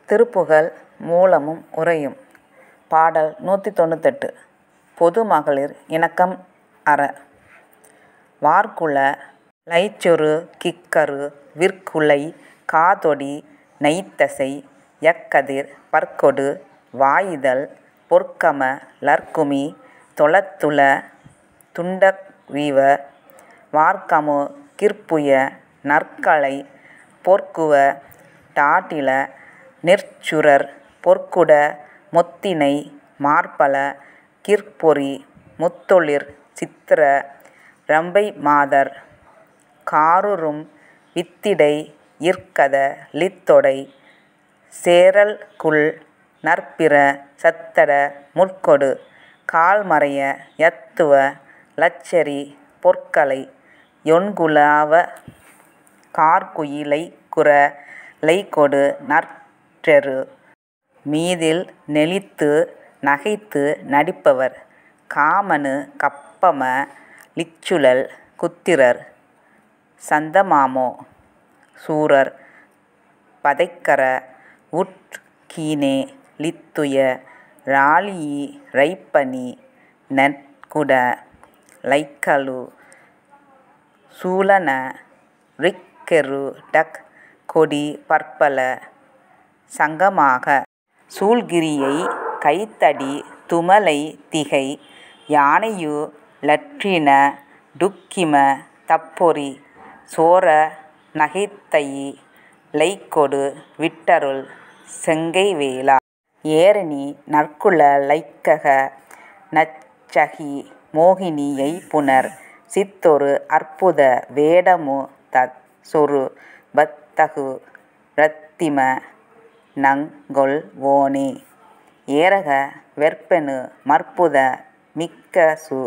திருப்புகழ் மூலமும் உரையும். பாடல் 198. பொது மகளிர் இணக்கம் அற. வார்குழ லைச்சொரு கிக்கரு விற்குலை காதொடி நெய்த்தசை யக்கதிர் பற்கொடு வாயிதழ் பொற்கம லர்க்குமி தொளத்துள துண்டரீவ வார்கமு கிற்புய நற்களை பொற்குவ டாட்டில நிற்சுரர் பொற்குட மொத்தினை மார்பல கிற்பொறி முத்தொளிர் சித்திர ரம்பை மாதர் காருறும் வித்திடை யிற்கத லித்தொடை சேறல்குல் நற்பிற சத்தட முட்கொடு கால்மறைய யத்துவ லச்சரி பொற்கலை யொண்குலாவ கார்குயி லைக்குற லைக்கொடு நற்றெரு மீதில் நெளித்து நகைத்து நடிப்பவர் காமனு கப்பம லிச்சுழல் குத்திரர் சந்தமாமோ சூரர் பதைக்கர வுட்கீனே லித்துய ராழியி ரைப்பனி நற்குட லைக்கலு சூலன ரிக்கெரு டக் கொடி பற்பல சங்கமாக சூழ்கிரியை கைத்தடி துமலை திகை யானையு லற்றின டுக்கிம தப்பொறி சோர நகைத்தயி லைக்கொடு விட்டருள் செங்கைவேலா ஏரணி நற்குல லைக்கக நச்சகி மோகினி யைப்புனர் சித்தொரு அற்புத வேடமு சொரு பத்தகு ரத்திம நங்கொள் வோனே ஏரக வெற்பெனு மற்புத மிக்கசு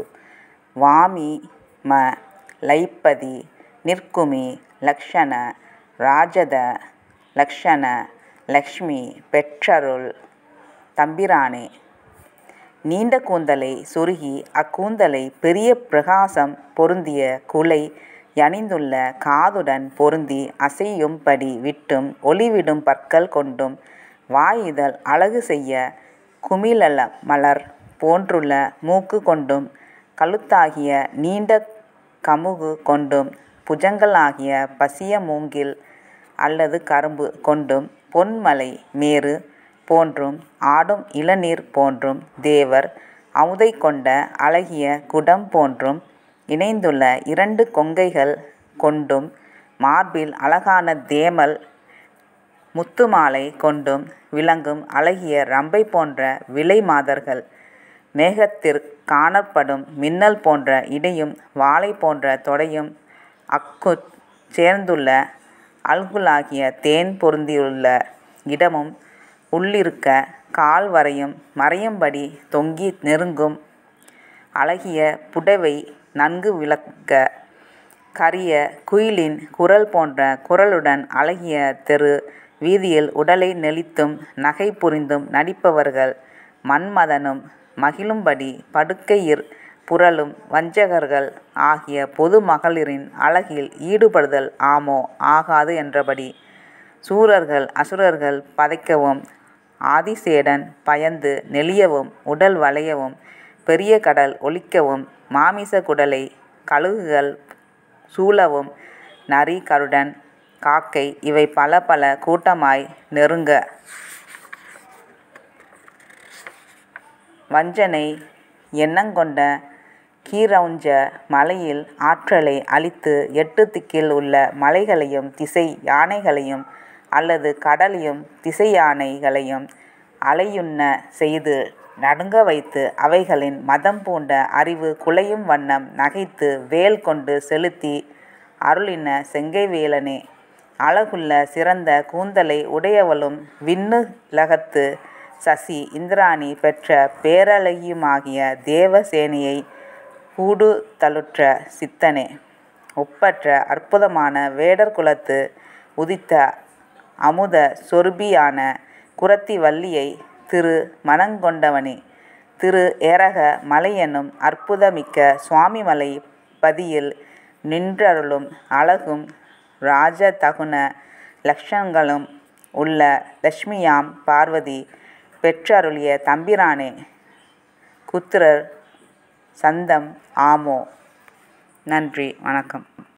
வாமிம லைப்பதி நிற்குமி லக்ஷண ராஜத லக்ஷண லக்ஷ்மி பெற்றருள் தம்பிரானே. நீண்ட கூந்தலை சொருகி அக்கூந்தலை பெரிய பிரகாசம் பொருந்திய குலை யணிந்துள்ள காதுடன் பொருந்தி அசையும்படி விட்டும் ஒளிவிடும் பற்கள் கொண்டும் வாயிதழ் அழகு செய்ய குமிழமலர் போன்றுள்ள மூக்கு கொண்டும் கழுத்தாகிய நீண்ட கமுகு கொண்டும் புஜங்களாகிய பசிய மூங்கில் அல்லது கரும்பு கொண்டும் பொன்மலை மேரு போன்றும் ஆடும் இளநீர் போன்றும் தேவர் அமுதை கொண்ட அழகிய குடம் போன்றும் இணைந்துள்ள 2 கொங்கைகள் கொண்டும் மார்பில் அழகான தேமல் முத்துமாலை கொண்டும் விளங்கும் அழகிய ரம்பை போன்ற விலை மாதர்கள் மேகத்திற் காணப்படும் மின்னல் போன்ற இடையும் வாளை போன்ற தொடையும் அக்குச் சேர்ந்துள்ள அல்குலாகிய தேன் பொருந்தியுள்ள இடமும் உள்ளிருக்க கால்வரையும் மறையும்படி தொங்கி நெருங்கும் அழகிய புடைவை நன்கு விளக்க கரிய குயிலின் குரல் போன்ற குரலுடன் அழகிய தெரு வீதியில் உடலை நெளித்தும் நகை புரிந்தும் நடிப்பவர்கள் மன்மதனும் மகிழும்படி படுக்கையிற் புரளும் வஞ்சகர்கள் ஆகிய பொது மகளிரின் அழகில் ஈடுபடுதல் ஆமோ ஆகாது என்றபடி சூரர்கள் அசுரர்கள் பதைக்கவும் ஆதிசேடன் பயந்து நெளியவும் உடல் வளையவும் பெரிய கடல் ஒலிக்கவும் மாமிச குடலை கழுகுகள் சூழவும் நரி கருடன் காக்கை இவை பல பல கூட்டமாய் நெருங்க வஞ்சனை எண்ணங்கொண்ட கீரௌஞ்ச மலையில் ஆற்றலை அளித்து 8 திக்கில் உள்ள மலைகளையும் திசை யானைகளையும் அல்லது கடலையும் திசை யானைகளையும் அலையுண்ண செய்து நடுங்க வைத்து அவைகளின் மதம் பூண்ட அறிவு குலையும் வண்ணம் நகைத்து வேல் கொண்டு செலுத்தி அருளின செங்கை வேலனே. அழகுள்ள சிறந்த கூந்தலை உடையவளும் விண்ணுலகத்து சசி இந்திராணி பெற்ற பேரழகியுமாகிய தேவ சேனையை கூடுதலுற்ற சித்தனே. ஒப்பற்ற அற்புதமான வேடர் குலத்து உதித்த அமுத சொருபியான குறத்தி வள்ளியை திரு மணங்கொண்டவனே. திரு ஏரக மலையெனும் அற்புதமிக்க சுவாமிமலை பதியில் நின்றருளும் அழகும் ராஜதகுன லக்ஷணங்களும் உள்ள லட்சுமியாம் பார்வதி பெற்றருளிய தம்பிரானே குத்திரர் சந்தம் ஆமோ. நன்றி, வணக்கம்.